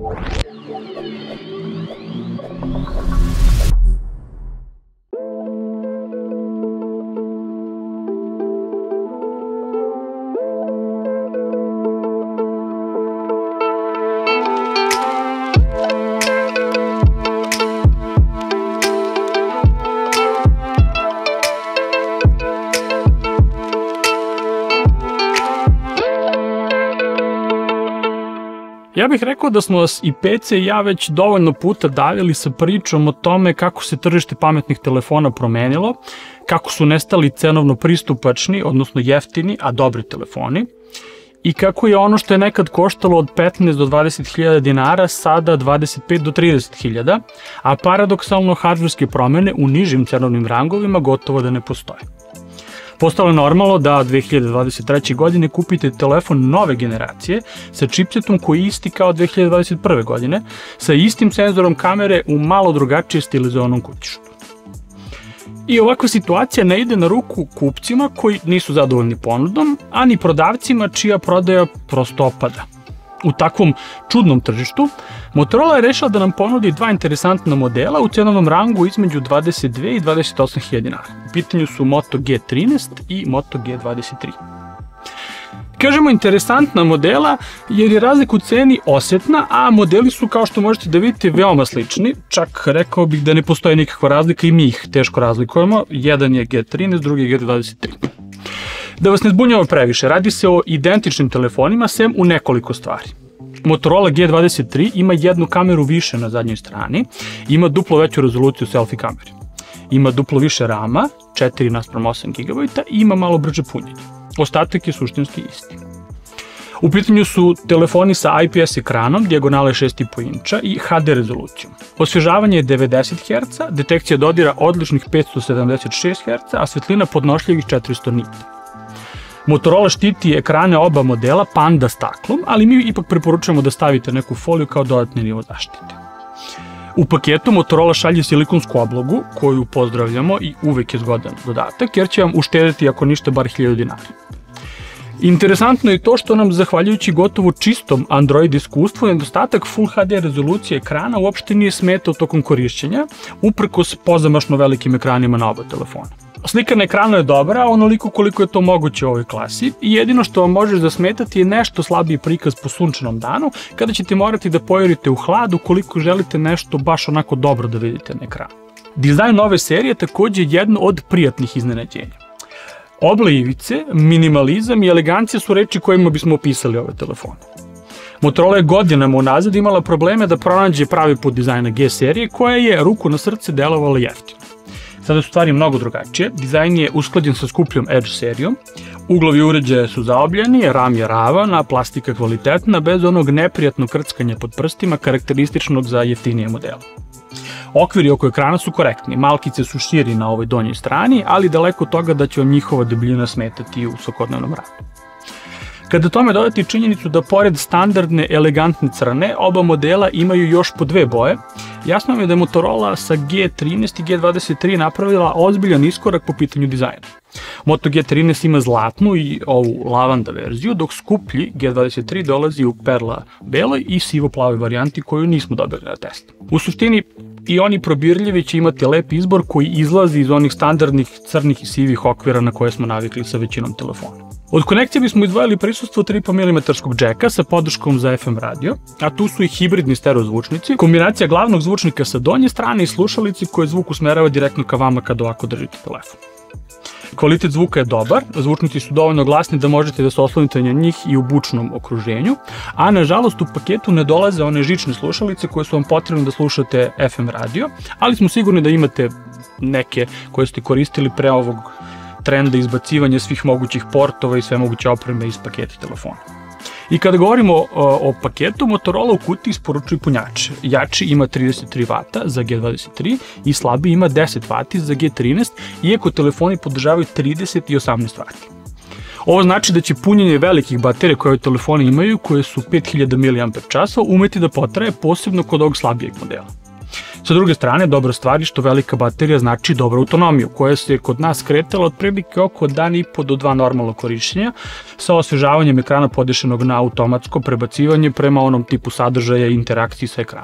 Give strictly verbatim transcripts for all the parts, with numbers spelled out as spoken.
Ja bih rekao da smo vas i Pece i ja već dovoljno puta davili sa pričom o tome kako se tržište pametnih telefona promenilo, kako su nestali cenovno pristupačni, odnosno jeftini, a dobri telefoni, i kako je ono što je nekad koštalo od petnaest do dvadeset hiljada dinara sada dvadeset pet do trideset hiljada, a paradoksalno hardverske promene u nižim cenovnim rangovima gotovo da ne postoje. Postalo je normalno da dve hiljade dvadeset treće. godine kupite telefon nove generacije sa čipsetom koji je isti kao dve hiljade dvadeset prve. godine, sa istim senzorom kamere u malo drugačije stilizovanom kutištu. I ovakva situacija ne ide na ruku kupcima koji nisu zadovoljni ponudom, a ni prodavcima čija prodaja prosto opada. U takvom čudnom tržištu, Motorola je rešila da nam ponudi dva interesantna modela u cenovnom rangu između dvadeset dve i dvadeset osam hiljada dinara. U pitanju su Moto G trinaest i Moto G dvadeset tri. Kažemo interesantna modela jer je razlika u ceni osetna, a modeli su, kao što možete da vidite, veoma slični. Čak rekao bih da ne postoji nikakva razlika i mi ih teško razlikujemo. Jedan je G trinaest, drugi je G dvadeset tri. Da vas ne zbunjamo previše, radi se o identičnim telefonima, sem u nekoliko stvari. Motorola G dvadeset tri ima jednu kameru više na zadnjoj strani, ima duplo veću rezoluciju selfie kamere. Ima duplo više rama, četiri naspram osam gigabajta, i ima malo brže punjenje. Ostatak je suštinski isti. U pitanju su telefoni sa I P S ekranom, dijagonale šest i po inča i H D rezolucijom. Osvežavanje je devedeset herca, detekcija dodira odličnih petsto sedamdeset šest herca, a svetlina podnošljivih četiristo nita. Motorola štiti ekrane oba modela panda staklom, ali mi ipak preporučujemo da stavite neku foliju kao dodatni nivo zaštite. U paketu Motorola šalje silikonsku oblogu, koju pozdravljamo i uvek je zgodan dodatak, jer će vam uštedeti ako ništa bar hiljadu dinara. Interesantno je to što nam, zahvaljujući gotovo čistom Android iskustvu, nedostatak Full H D rezolucije ekrana uopšte nije smetao tokom korišćenja, uprkos pozamašno velikim ekranima na oba telefona. Slika na ekranu je dobra, onoliko koliko je to moguće u ovoj klasi, i jedino što vam može zasmetati je nešto slabiji prikaz po sunčanom danu, kada ćete morati da pojurite u hlad ukoliko želite nešto baš onako dobro da vidite na ekranu. Dizajn ove serije takođe je jedno od prijatnih iznenađenja. Oble ivice, minimalizam i elegancija su reči kojima bismo opisali ove telefone. Motorola je godinama unazad imala probleme da pronađe pravi put dizajna G serije, koja je, ruku na srce, delovala jeftino. Sada su stvari mnogo drugačije, dizajn je usklađen sa skupljom Edge serijom, uglovi uređaja su zaobljeni, ram je ravan, a plastika kvalitetna, bez onog neprijatnog krckanja pod prstima karakterističnog za jeftinije modele. Okviri oko ekrana su korektni, malkice su širi na ovoj donjoj strani, ali daleko od toga da će vam njihova debljina smetati u svakodnevnom radu. Kada tome dodati činjenicu da pored standardne elegantne crne, oba modela imaju još po dve boje, jasno mi je da je Motorola sa G trinaest i G dvadeset tri napravila ozbiljan iskorak po pitanju dizajna. Moto G trinaest ima zlatnu i ovu lavanda verziju, dok skuplji G dvadeset tri dolazi u perla beloj i sivo-plavoj varijanti koju nismo dobili na test. U suštini, i oni probirljivi će imati lep izbor koji izlazi iz onih standardnih crnih i sivih okvira na koje smo navikli sa većinom telefona. Od konekcije bismo izdvojili prisustvo tri i po milimetarskog džeka sa podrškom za F M radio, a tu su i hibridni stereo zvučnici, kombinacija glavnog zvučnika sa donje strane i slušalici koje zvuk usmerava direktno ka vama kad ovako držite telefon. Kvalitet zvuka je dobar, zvučnici su dovoljno glasni da možete da se oslonite na njih i u bučnom okruženju, a nažalost u paketu ne dolaze one žične slušalice koje su vam potrebne da slušate F M radio, ali smo sigurni da imate neke koje ste koristili pre ovog trenda izbacivanja svih mogućih portova i sve moguće opreme iz paketa telefona. I kada govorimo o, o paketu, Motorola u kutiji isporučuje punjač. Jači ima trideset tri vata za G dvadeset tri i slabiji ima deset vati za G trinaest, iako telefoni podržavaju trideset i osamnaest vati. Ovo znači da će punjenje velikih baterija koje telefoni imaju, koje su pet hiljada miliampera časova, umeti da potraje, posebno kod ovog slabijeg modela. S Sa druge strane, dobra stvar je što velika baterija znači dobru autonomiju, koja se kod nas kretala otprilike oko dan i po do dva normalno korišćenja, sa osvežavanjem ekrana podešenog na automatsko prebacivanje prema onom tipu sadržaja i interakciji sa ekranom.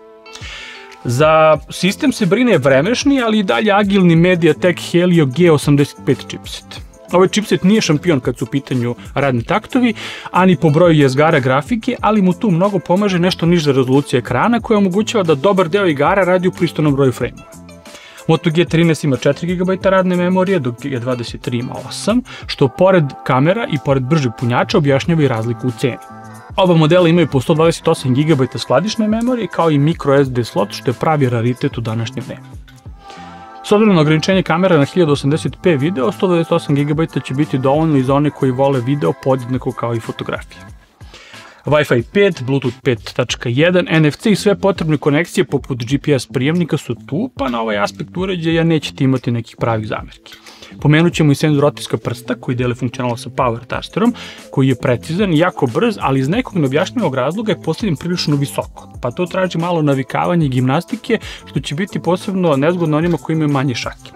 Za sistem se brine vremešni, ali i dalje agilni MediaTek Helio G osamdeset pet chipset. Ovaj chipset nije šampion kad su u pitanju radni taktovi, ani po broju jezgara grafike, ali mu tu mnogo pomaže nešto niža rezolucija ekrana koja omogućava da dobar deo igara radi u pristojnom broju frejmova. Moto G trinaest ima četiri gigabajta radne memorije, dok G dvadeset tri ima osam, što pored kamera i pored bržeg punjača objašnjava i razliku u ceni. Oba modela imaju po sto dvadeset osam gigabajta skladišne memorije kao i micro S D slot, što je pravi raritet u današnje vreme. S obzirom na ograničenje kamera na hiljadu osamdeset p video, sto dvadeset osam gigabajta će biti dovoljno i za one koji vole video podjednako kao i fotografije. Wi-Fi pet, Bluetooth pet tačka jedan, N F C i sve potrebne konekcije poput G P S prijemnika su tu, pa na ovaj aspekt uređaja nećete imati nekih pravih zamerki. Pomenut ćemo i senzor otiska prsta koji deli funkcionalno sa Power Tasterom, koji je precizan i jako brz, ali iz nekog neobjašnjivog razloga je postavljen prilično visoko, pa to traži malo navikavanja i gimnastike, što će biti posebno nezgodno onima koji imaju manje šake.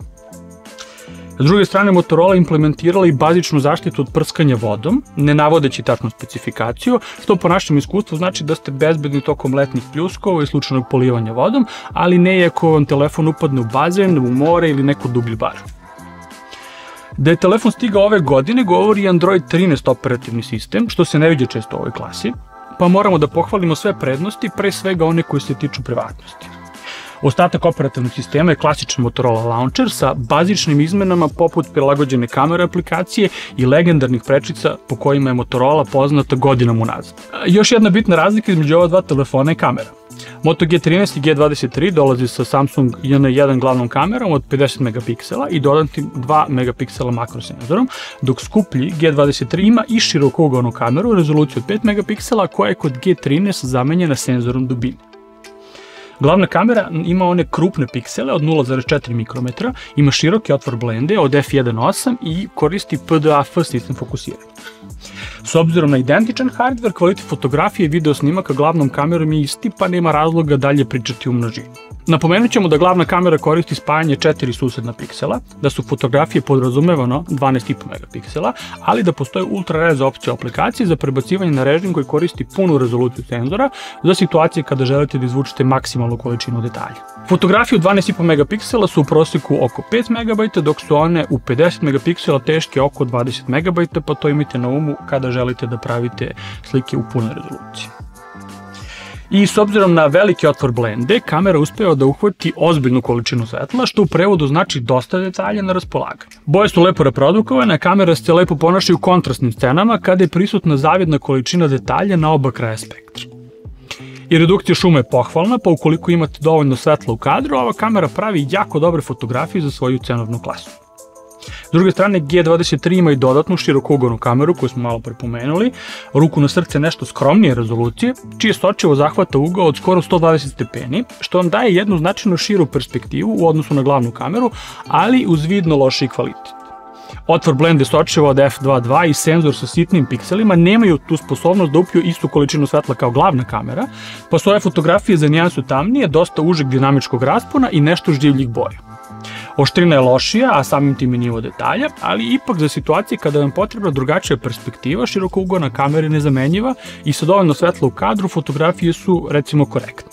S druge strane, Motorola implementirala i bazičnu zaštitu od prskanja vodom, ne navodeći tačnu specifikaciju, što po našem iskustvu znači da ste bezbedni tokom letnjih pljuskova i slučajnog polivanja vodom, ali ne i ako vam telefon upadne u bazen, u more ili neku dublju baru. Da je telefon stigao ove godine govori i Android trinaest operativni sistem, što se ne viđe često u ovoj klasi, pa moramo da pohvalimo sve prednosti, pre svega one koje se tiču privatnosti. Ostatak operativnog sistema je klasičan Motorola Launcher sa bazičnim izmenama poput prilagođene kamere aplikacije i legendarnih prečica po kojima je Motorola poznata godinama unazad. Još jedna bitna razlika između ova dva telefona je kamera. Moto G trinaest i G dvadeset tri dolazi sa Samsung J N jedan glavnom kamerom od pedeset megapiksela i dodatnim dva megapiksela makrosenzorom, dok skuplji G dvadeset tri ima i širokougalnu kameru rezoluciju od pet megapiksela koja je kod G trinaest zamenjena senzorom dubine. Glavna kamera ima one krupne piksele od nula zarez četiri mikrometra, ima široki otvor blende od F jedan osam i koristi P D A F sistem fokusiranja. S obzirom na identičan hardware, kvalitet fotografije i video snimaka glavnom kamerom je isti, pa nema razloga dalje pričati u množini. Napomenut ćemo da glavna kamera koristi spajanje četiri susedna piksela, da su fotografije podrazumevano dvanaest i po megapiksela, ali da postoji ultra-rez opcija aplikacije za prebacivanje na režim koji koristi punu rezoluciju senzora za situacije kada želite da izvučete maksimalnu količinu detalja. Fotografije u dvanaest i po megapiksela su u prosjeku oko pet megabajta, dok su one u pedeset megapiksela teške oko dvadeset megabajta, pa to imajte na umu kada želite da pravite slike u punoj rezoluciji. I s obzirom na veliki otvor blende, kamera uspeva da uhvati ozbiljnu količinu svetla, što u prevodu znači dosta detalja na raspolaganju. Boje su lepo reprodukovane, a kamera se lepo ponaša u kontrastnim scenama kada je prisutna zavidna količina detalja na oba kraja spektra. I redukcija šuma je pohvalna, pa ukoliko imate dovoljno svetla u kadru, ova kamera pravi jako dobre fotografije za svoju cenovnu klasu. S druge strane, G dvadeset tri ima i dodatnu širokougalnu kameru koju smo malo prepomenuli, ruku na srce nešto skromnije rezolucije, čije sočivo zahvata ugao od skoro sto dvadeset stepeni, što vam daje jednu značajno širu perspektivu u odnosu na glavnu kameru, ali uz vidno lošiji kvalitet. Otvor blende sočiva od F dva dva i senzor sa sitnim pikselima nemaju tu sposobnost da upiju istu količinu svetla kao glavna kamera, pa su ove fotografije za nijansu tamnije, dosta užeg dinamičkog raspona i nešto življih boja. Oštrina je lošija, a samim tim i nivo detalja, ali ipak za situacije kada vam potrebna drugačija perspektiva, širokougalna kamera je nezamenjiva i sa dovoljno svetla u kadru fotografije su, recimo, korektne.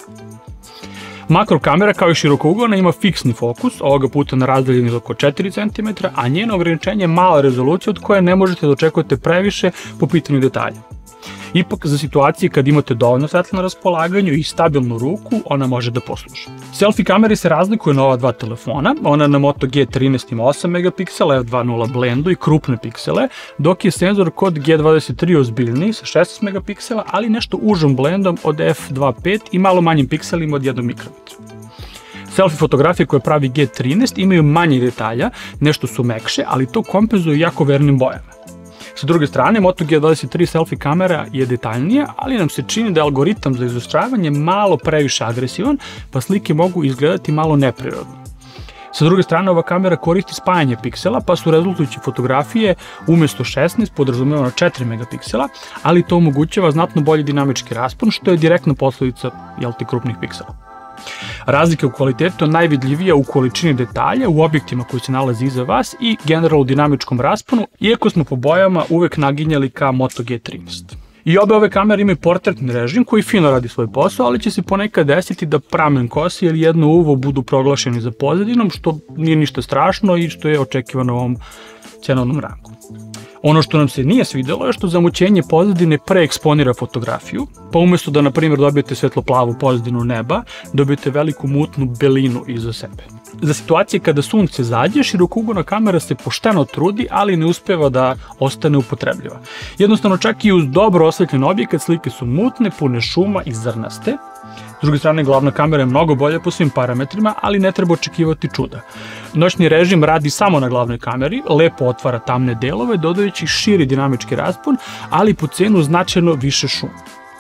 Makro kamera kao i širokougalna ima fiksni fokus, ovoga puta na razdaljini oko četiri centimetra, a njeno ograničenje je mala rezolucija od koje ne možete da očekujete previše po pitanju detalja. Ipak, za situacije kad imate dovoljno svetla na raspolaganju i stabilnu ruku, ona može da posluži. Selfie kamere se razlikuju na ova dva telefona, ona na Moto G trinaest ima osam megapiksela, F dva nula blendu i krupne piksele, dok je senzor kod G dvadeset tri ozbiljniji sa šesnaest megapiksela, ali nešto užom blendom od F dva pet i malo manjim pikselima od jednog mikrometra. Selfie fotografije koje pravi G trinaest imaju manje detalja, nešto su mekše, ali to kompenzuju jako vernim bojama. Sa druge strane, Moto G dvadeset tri selfie kamera je detaljnija, ali nam se čini da je algoritam za izoštravanje malo previše agresivan, pa slike mogu izgledati malo neprirodno. Sa druge strane, ova kamera koristi spajanje piksela, pa su rezultujuće fotografije umesto šesnaest podrazumevano četiri megapiksela, ali to omogućava znatno bolji dinamički raspon, što je direktna posledica, jel te, krupnih piksela. Razlika u kvalitetu je najvidljivija u količini detalja, u objektima koji se nalazi iza vas i generalno u dinamičkom rasponu, iako smo po bojama uvek naginjali ka Moto G trinaest. I obe ove kamere imaju portretni režim koji fino radi svoj posao, ali će se ponekad desiti da pramen kosi ili jedno uvo budu proglašeni za pozadinom, što nije ništa strašno i što je očekivano u ovom cenovnom rangu. Ono što nam se nije svidelo je što zamućenje pozadine preeksponira fotografiju, pa umesto da, na primjer, dobijete svetlo-plavu pozadinu neba, dobijete veliku mutnu belinu iza sebe. Za situacije kada sunce zađe, širokouglona kamera se pošteno trudi, ali ne uspeva da ostane upotrebljiva. Jednostavno, čak i uz dobro osvetljen objekat, slike su mutne, pune šuma i zrnaste. S druge strane, glavna kamera je mnogo bolja po svim parametrima, ali ne treba očekivati čuda. Noćni režim radi samo na glavnoj kameri, lepo otvara tamne delove, dodajući širi dinamički raspon, ali po cenu značajno više šuma.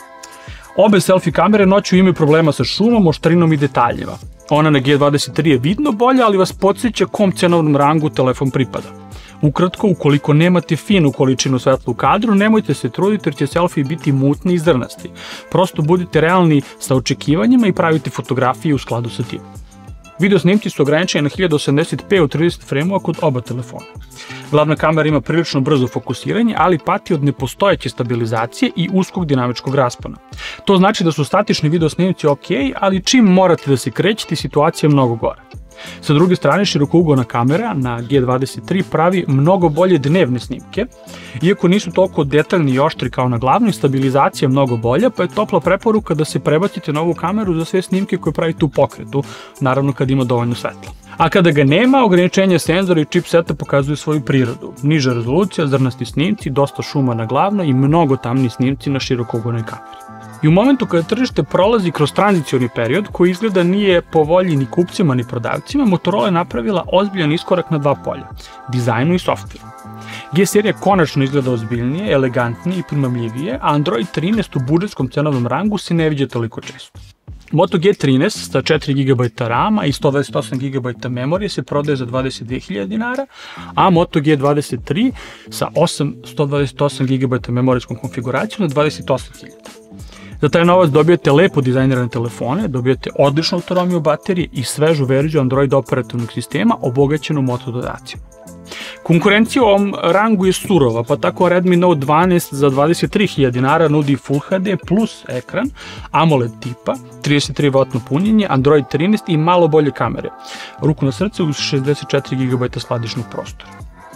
Obe selfie kamere noću imaju problema sa šumom, oštrinom i detaljima. Ona na G dvadeset tri je vidno bolja, ali vas podsjeća kom cenovnom rangu telefon pripada. Ukratko, ukoliko nemate finu količinu svetla u kadru, nemojte se truditi jer će selfie biti mutni i zrnasti. Prosto budite realni sa očekivanjima i pravite fotografije u skladu sa tim. Video snimci su ograničeni na hiljadu osamdeset p u trideset frejmova kod oba telefona. Glavna kamera ima prilično brzo fokusiranje, ali pati od nepostojeće stabilizacije i uskog dinamičkog raspona. To znači da su statični video snimci ok, ali čim morate da se krećete, situacija je mnogo gora. Sa druge strane, širokouglona kamera na G dvadeset tri pravi mnogo bolje dnevne snimke, iako nisu toliko detaljni i oštri kao na glavnoj, stabilizacija je mnogo bolja, pa je topla preporuka da se prebacite na ovu kameru za sve snimke koje pravite u pokretu, naravno kad ima dovoljno svetla. A kada ga nema, ograničenje senzora i chipseta pokazuju svoju prirodu. Niža rezolucija, zrnasti snimci, dosta šuma na glavnoj i mnogo tamni snimci na širokouglonoj kameri. I u momentu kada tržište prolazi kroz tranzicioni period, koji izgleda nije po volji ni kupcima ni prodavcima, Motorola je napravila ozbiljan iskorak na dva polja, dizajnu i softveru. G serija konačno izgleda ozbiljnije, elegantnije i primamljivije, a Android trinaest u budžetskom cenovnom rangu se ne viđa toliko često. Moto G trinaest sa četiri gigabajta rama i sto dvadeset osam gigabajta memorije se prodaje za dvadeset dve hiljade dinara, a Moto G dvadeset tri sa osam sto dvadeset osam gigabajta memorijskom konfiguracijom za dvadeset osam hiljada. Za taj novac dobijete lepo dizajnirane telefone, dobijete odličnu autonomiju baterije i svežu verziju Android operativnog sistema obogaćenu Moto dodacima. Konkurencija u ovom rangu je surova, pa tako Redmi Note dvanaest za dvadeset tri hiljade dinara nudi Full H D plus ekran, AMOLED tipa, trideset tri vatno punjenje, Android trinaest i malo bolje kamere. Ruku na srce uz šezdeset četiri gigabajta skladišnog prostora.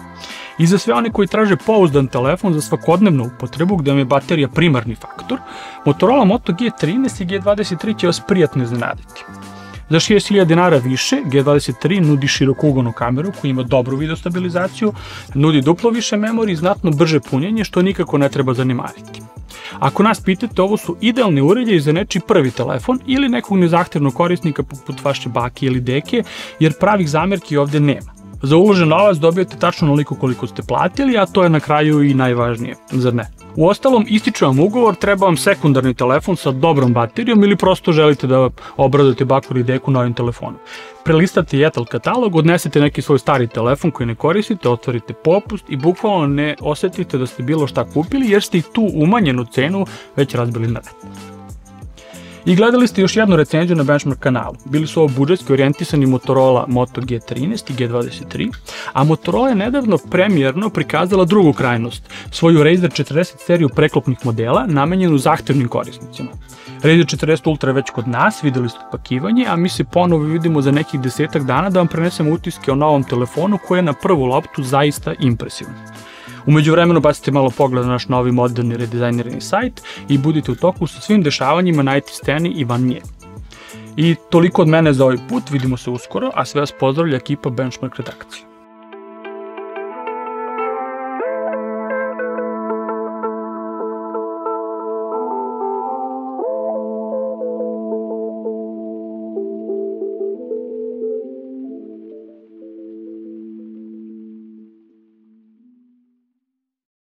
I za sve one koji traže pouzdan telefon za svakodnevnu upotrebu gde vam je baterija primarni faktor, Motorola Moto G trinaest i G dvadeset tri će vas prijatno iznenaditi. Za šezdeset hiljada dinara više, G dvadeset tri nudi širokouglonu kameru koja ima dobru video stabilizaciju, nudi duplo više memorije i znatno brže punjenje, što nikako ne treba zanemariti. Ako nas pitate, ovo su idealni uređaji za nečiji prvi telefon ili nekog nezahtevnog korisnika poput vaše bake ili deke, jer pravih zamerki ovde nema. Za uložen novac dobijete tačno onoliko koliko ste platili, a to je na kraju i najvažnije, zar ne? Uostalom, ističe vam ugovor, treba vam sekundarni telefon sa dobrom baterijom ili prosto želite da obradujete baku ili deku novim telefonom. Prelistate Jetel katalog, odnesete neki svoj stari telefon koji ne koristite, otvorite popust i bukvalno ne osetite da ste bilo šta kupili jer ste i tu umanjenu cenu već razbili na red. I gledali ste još jednu recenziju na Benchmark kanalu. Bili su ovo budžetski orijentisani Motorola Moto G trinaest i G dvadeset tri, a Motorola je nedavno premijerno prikazala drugu krajnost, svoju Razr četrdeset seriju preklopnih modela namenjenu zahtevnim korisnicima. Razr četrdeset Ultra je već kod nas, videli ste pakivanje, a mi se ponovo vidimo za nekih desetak dana da vam prenesemo utiske o novom telefonu koji je na prvu loptu zaista impresivan. Umeđu vremenu bacite malo pogled na naš novi moderni redizajnirani sajt i budite u toku sa svim dešavanjima na I T sceni i van nje. I toliko od mene za ovaj put, vidimo se uskoro, a sve vas pozdravlja ekipa Benchmark redakcije.